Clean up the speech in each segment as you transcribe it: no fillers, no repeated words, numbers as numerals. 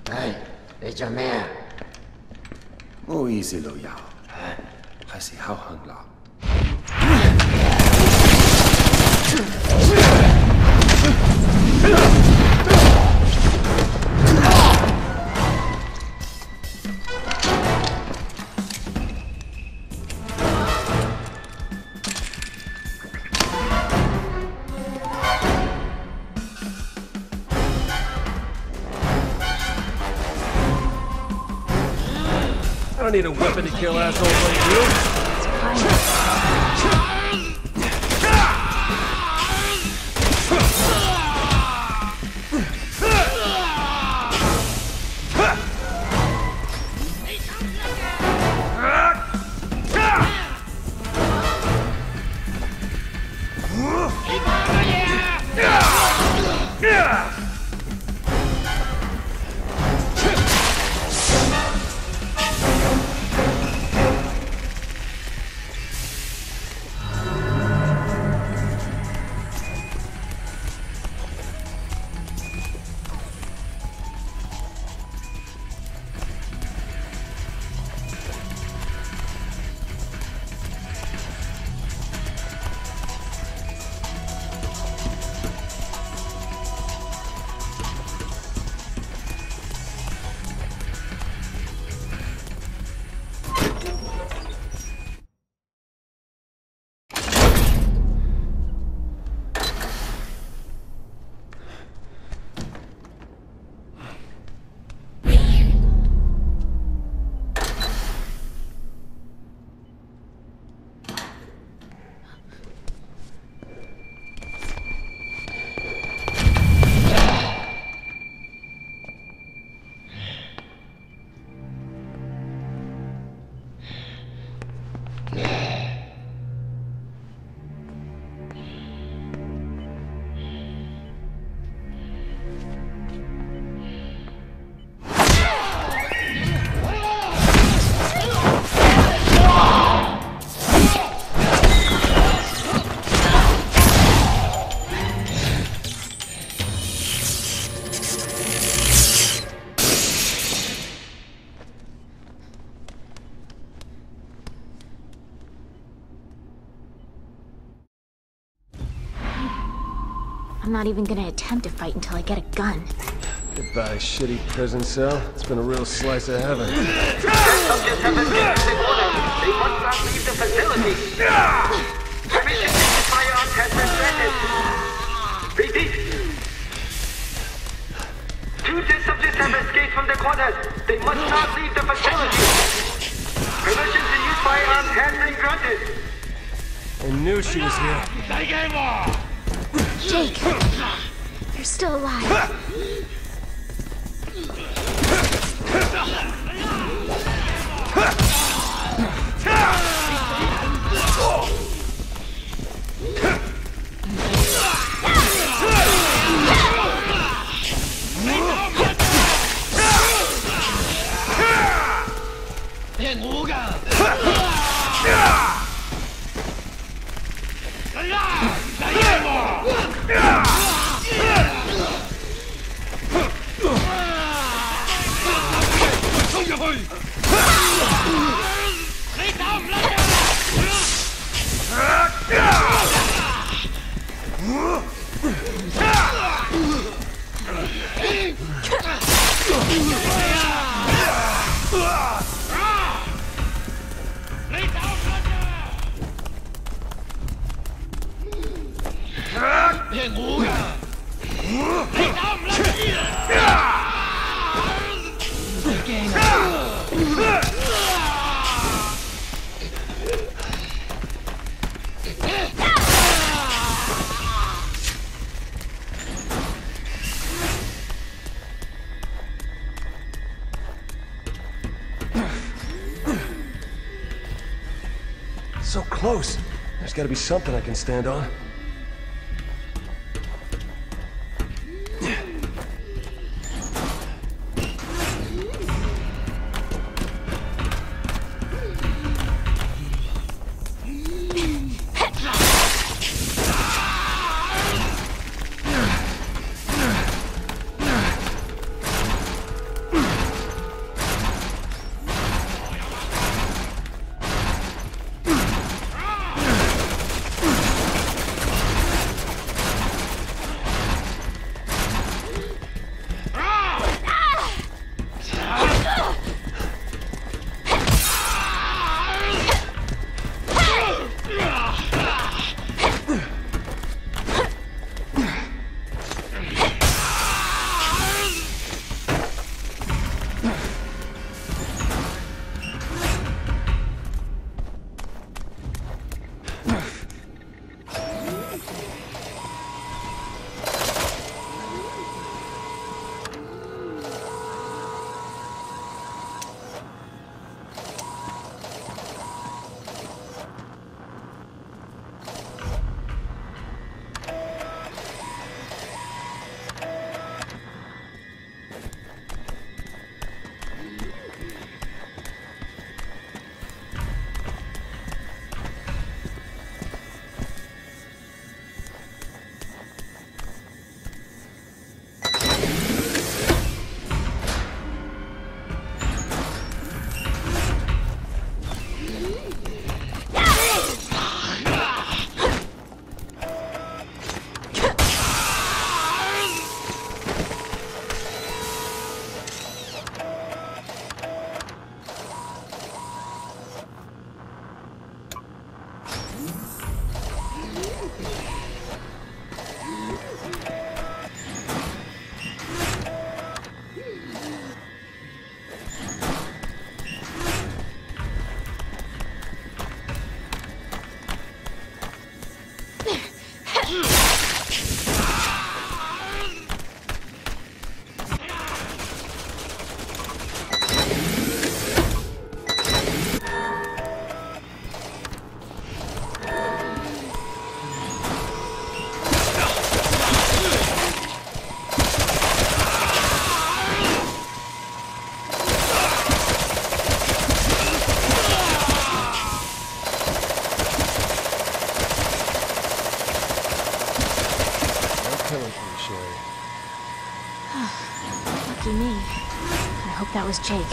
哎，你做咩啊？ 唔好意思，老友，係時候行啦。 I don't need a weapon to kill assholes like you. I'm not even gonna attempt to fight until I get a gun. Goodbye, shitty prison cell. It's been a real slice of heaven. Subjects have escaped the order. They must not leave the facility. Permission to use firearms has been granted. Repeat. 2 dead subjects have escaped from the quarters. They must not leave the facility. Permission to use firearms has been granted. I knew she was here. Jake! You're still alive. So close. There's gotta be something I can stand on. Lucky me. I hope that was Jake.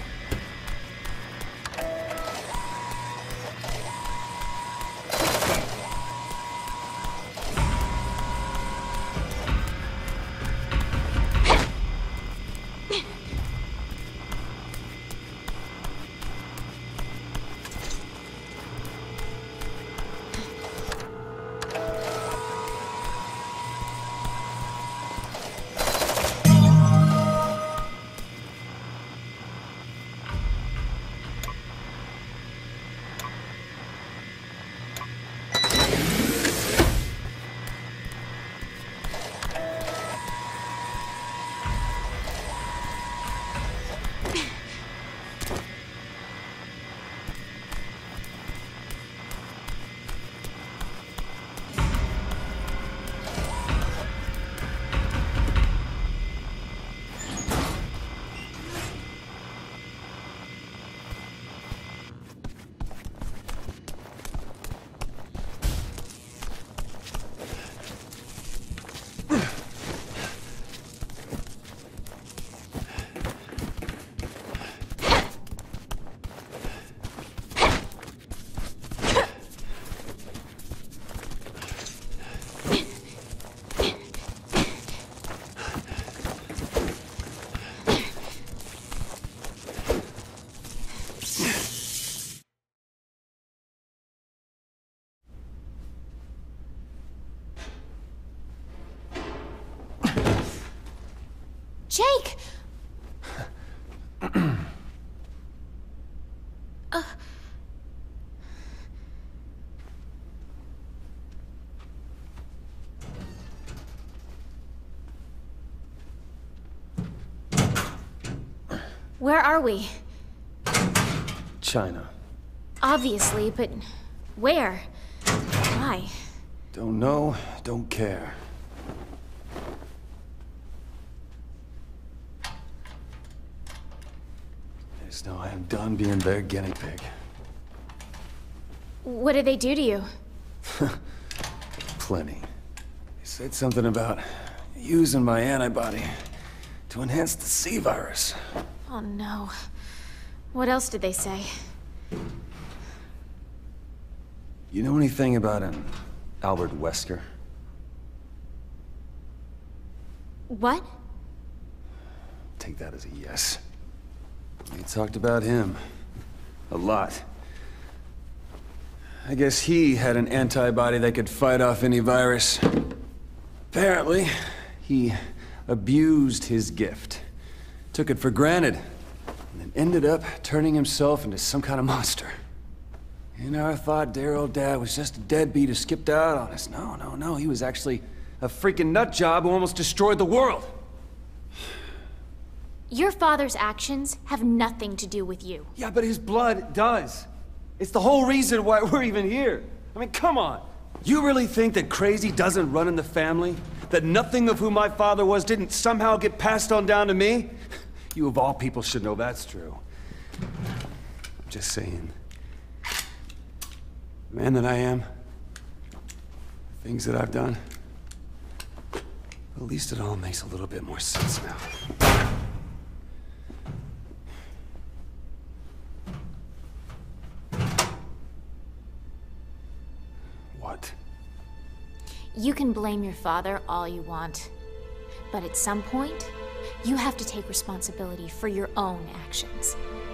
Jake! Where are we? China. Obviously, but where? Why? Don't know, don't care. Just know I am done being their guinea pig. What did they do to you? Plenty. They said something about using my antibody to enhance the C virus. Oh no. What else did they say? You know anything about an Albert Wesker? What? Take that as a yes. We talked about him. A lot. I guess he had an antibody that could fight off any virus. Apparently, he abused his gift. Took it for granted. And then ended up turning himself into some kind of monster. You know, I thought dear old Dad was just a deadbeat who skipped out on us. No. He was actually a freaking nut job who almost destroyed the world. Your father's actions have nothing to do with you. Yeah, but his blood does. It's the whole reason why we're even here. I mean, come on. You really think that crazy doesn't run in the family? That nothing of who my father was didn't somehow get passed on down to me? You of all people should know that's true. I'm just saying. The man that I am, the things that I've done, at least it all makes a little bit more sense now. What? You can blame your father all you want, but at some point, you have to take responsibility for your own actions.